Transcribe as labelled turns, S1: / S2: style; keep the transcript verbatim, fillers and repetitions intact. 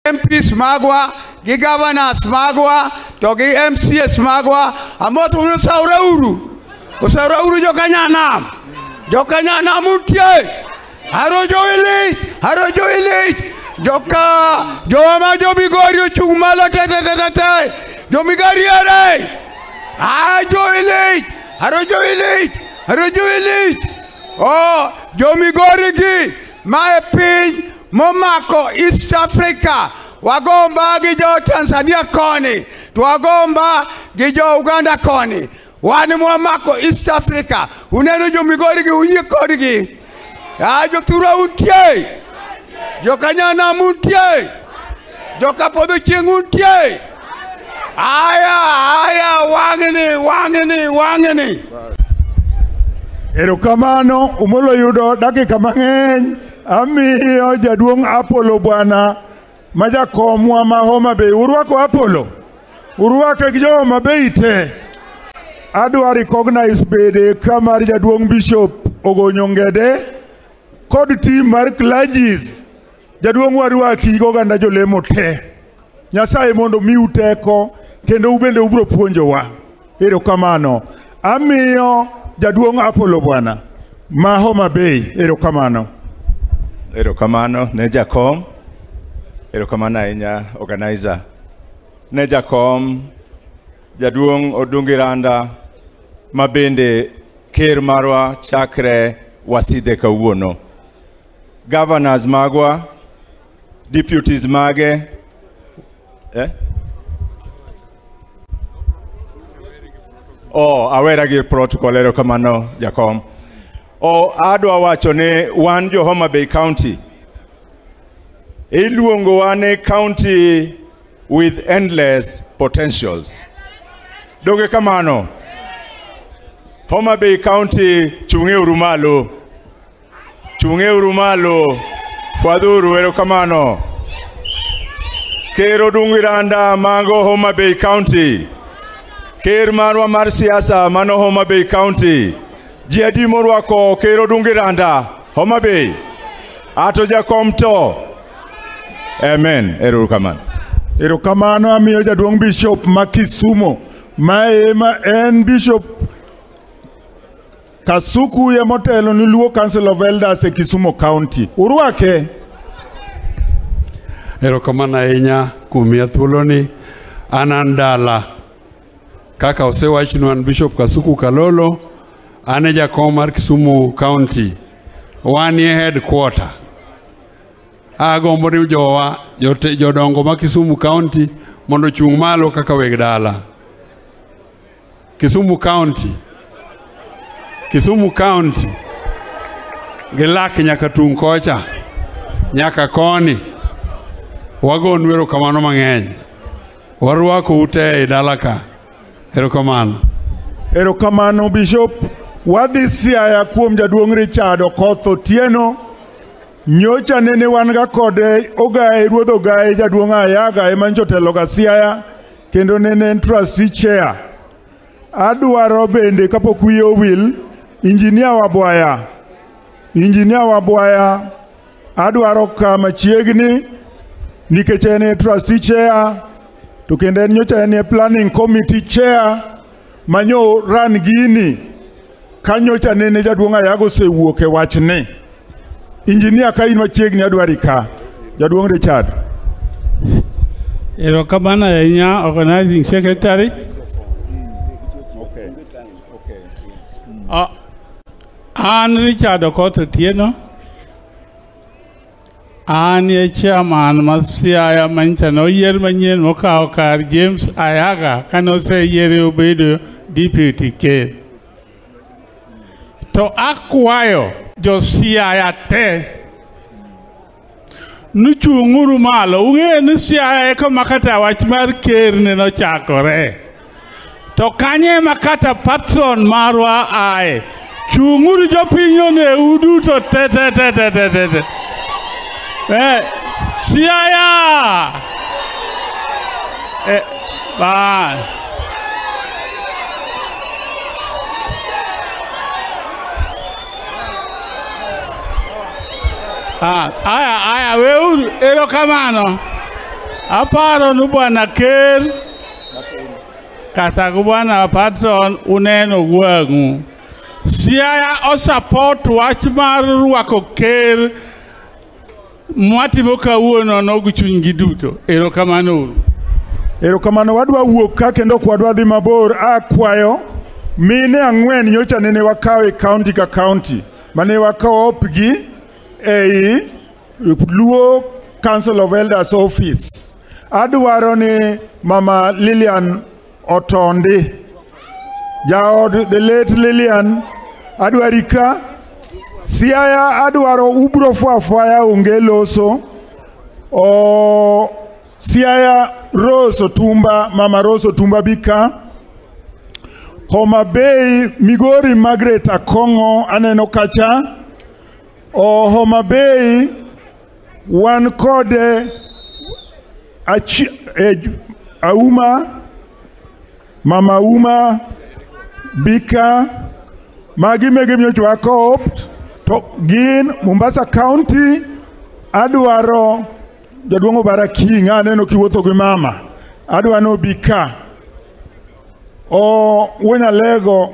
S1: M Ps magwa, gi governors magwa, to gi M C S magwa, amoto unu saura uru. Usaura uru jo Kenyans. Jo Kenyans mutie. Haro jo ili, haro jo ili. Joka, jo ama jo Migori chumala te te te te te. Jo Migori are. Ah jo ili, haro jo ili, haro jo ili. Oh, jo Migori gi, mae piny momako East Africa. Wagomba gi jo Tanzania koni, to wagomba gi jo Uganda koni. Wani momako East Africa. Uneno jo Migori gi uye kodi gi. Ah jo Tura utie. Jo Kenyans mutie. Jo Kapodo Chieng utie. Aya, aya, wangini, wangini, wangini.
S2: Erokamano, umolo yudo dakika mang'eny. Amiyo jaduong' Apollo bwana majakomwa ma Homabay. Urwako Apollo. Urwake gi jo Homabay te. Adwa recognize bede kamar jaduong' Bishop Ogonyongede kod team mar clergies. Jaduong' warwaki goganda jolemo te. Nyasaye mondo miu teko kendo ubende ubro puonjowa. Erokamano. Amiyo jaduong' Apollo bwana ma Homabay. Erokamano.
S3: Erokamano ne jakom. Erokamano ahinya organizer. Ne jakom jaduong' Odungiranda mabende ker marwa chakre wasidhe kawuono. Governors magwa, deputies mage, eh? Oh, awera gi protocol. Erokamano jakom. O adwa wacho ne wan jo Homabay County. Iluongo wane county with endless potentials. Doge kamano. Homabay County chunge urumalo. Chunge urumalo. Fwadhuru. Erokamano. Ker Odungiranda mago Homabay County. Ker marwa mar siasa mano Homabay County. Jiadi morwako Ker Odungiranda Homabay. Ato jakom to. Amen. Erokamano.
S2: Erokamano. Amiyo jaduong' Bishop ma Kisumo. Mae ma en Bishop Kasuku ya motelo ni Luo Council of Elders e Kisumo County. Urwake.
S4: Erokamano ahinya kumiya thuoloni anandala. Kaka osewachnu an Bishop Kasuku Kalolo, ane jakom mar Kisumu County. Wan ye headquarter. Agombo ni jowa jodongo ma Kisumu County mondo chung malo kaka weg dala. Kisumu County. Kisumu County. Gilak nyaka tung kocha. Nyaka koni. Wagonu erokamano mang'eny. Warwako ute e dalaka. Erokamano.
S2: Erokamano Bishop. Wadhi Siaya kuom jaduong' Richard Okoth Otieno. Nyocha nene wanga kode ogae ruodh ogae jaduong' Ayaga ema jotelo ga Siaya kendo nene trustee chair. Adwaro bende kapok wiye owil Engineer Wabwaya. Engineer Wabwaya adwaro ka machiegni nikech en trustee chair to kendo en nyocha en planning committee chair manyo ran gini kanyocha nene jaduong' Ayaga osewuok e wachne. Engineer ka in machiegni adwari ka jaduong' Richard.
S5: Erokamano ahinya organizing secretary. Uh, An Richard Okoth Otieno. An ye chairman ma Siaya manchano yer manyien mokao kar James Ayaga kano se yere obedo deputy ker. To akwayo jo Siaya te nuchunguru malo unge ni Siaya eka makata wach mar ker ne no chakore. To kanye makata patron marwa ae chunguru jo pinyo ne udu to te te te te te te te eh Siaya eh ba ah aya aya we erokamano Aparo nu bwana ker kata bwana patron uneno gwangu. Siaya o support wach mar rwako ker mwatimo kawuono no guchungi duto. Erokamano.
S2: Erokamano wadwa wuok ka kendo kwadwa dhi mabor akwayo mine ang'wen nyocha nene wakawe county ka county mane wakawo opgi ei Luo Council of Elders office. Adwaro ni Mama Lilian Otondi, jaod the late Lilian, adwarika Siaya adwaro ubro fuafaya unge loso o Siaya Rose Otumba, Mama Rose Otumba bika. Homabay Migori Margaret Akongo aneno kacha. O Homabay wan kode achi, eh, Auma Mama Uma bika magi megi myocho wakopt to gin Mombasa County adwaro jaduongo Baraking aneno kiwuotho gi mama adwano bika o Wenya Lego